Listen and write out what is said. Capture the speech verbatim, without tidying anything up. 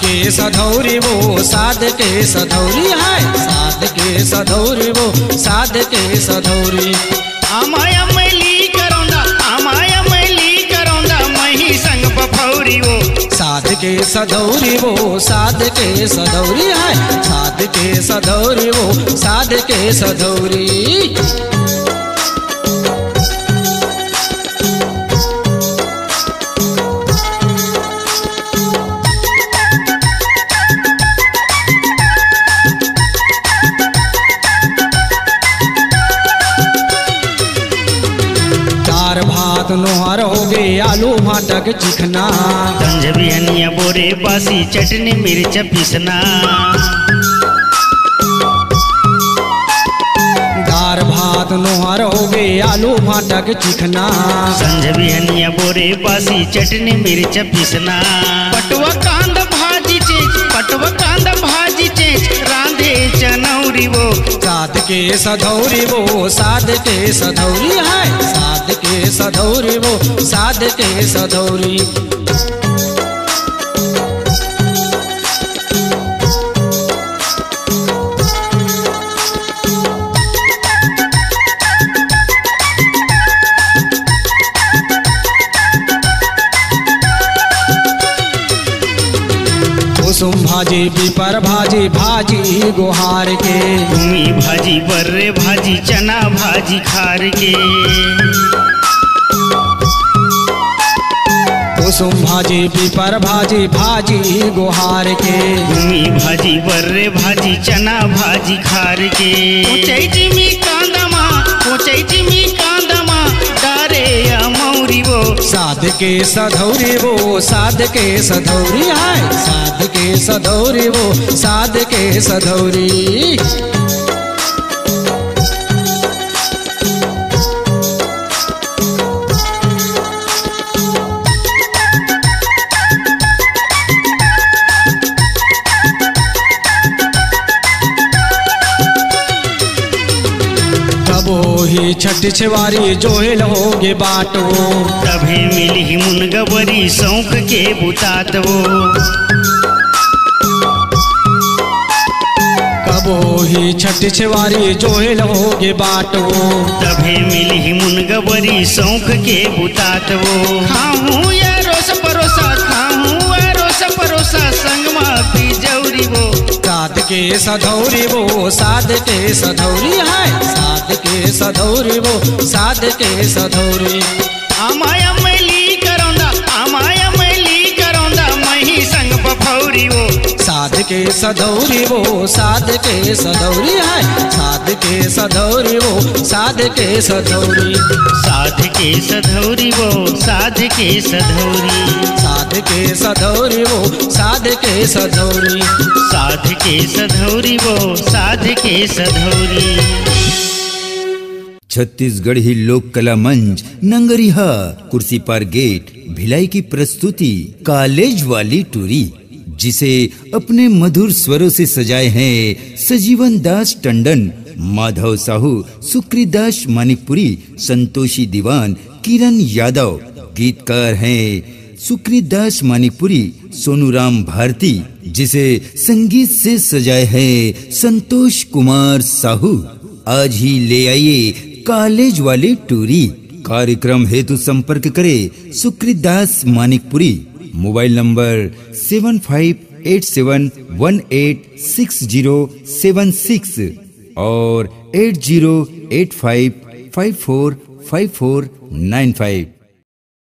के सधौरी वो साध के सधौरी है, साध के सधौरी वो साध के सधौरी। आमाया मैली करौंदा आमाया मैली करौंदा मही संग बफौरी वो साध के सधौरी वो साध के सधौरी है, साध के सधौरी वो साध के सधौरी। भात नोहर हो गए आलू भाटक चिकना, गंज बिहनिया बोरे बासी चटनी मिर्च पिसना। दार भात नोहर हो गए आलू भाटक चिकना, संझ बिहनिया बोरे बासी चटनी मिर्च पिसना। पटवा कांद भाजी चेच पटवा कांद भाजी चेच रांधे चनौरी वो साध के सधौरी वो साध के सधौरी है, साध के सधौरी वो साध के सधौरी। कुसुम भाजी पिपर भाजी भाजी गोहार के, भूमि भाजी बर्रे भाजी चना भाजी खार के। कुसुम भाजी पिपर भाजी भाजी गोहार के, भूमि भाजी बर्रे भाजी चना भाजी खार के। ऊंचाई जिमी कांदमा ऊंचाई जिमी कांदमा डारे अमौरी वो साध के सधौरी वो साध के सधौरी है, साध के सधौरी वो साध के सधौरी। ही छठ छवारी जोहेल होगे बाटो, तभी मिली मुनगवरी सौंक के बुतात वो। कबो ही छठ छवारी जोहेल होगे बाटो, तभी मिली मुनगवरी सौंक के बुतात वो। खाऊं या रोस परोसा खाऊं या रोस परोसा संगमा बिजौरी वो साध के सधौरी वो साध के सधौरी है, साध के सधौरी वो साध के सधौरी। आमाया मैली करौंदा आमाया मैली करौंदा मही संग बफौरी वो साध के सधौरी वो साध के सधौरी है, साध के सधौरी वो साध के सधौरी। साध के सधौरी वो साध के सधौरी, साध के सधौरी वो साध के सधौरी, साध के सधौरी वो साध के सधौरी। छत्तीसगढ़ी लोक कला मंच नंगरिहा कुर्सी पार गेट भिलाई की प्रस्तुति कॉलेज वाली टूरी, जिसे अपने मधुर स्वरों से सजाए हैं सजीवन दास टंडन, माधव साहू, सुकृत दास मानिकपुरी, संतोषी दीवान, किरण यादव। गीतकार हैं सुकृत दास मानिकपुरी, सोनूराम भारती, जिसे संगीत से सजाए हैं संतोष कुमार साहू। आज ही ले आइए कॉलेज वाली टूरी। कार्यक्रम हेतु संपर्क करें Sukrit Das Manikpuri. Mobile number seven five eight seven one eight six zero seven six और eight zero eight five five four five four nine five.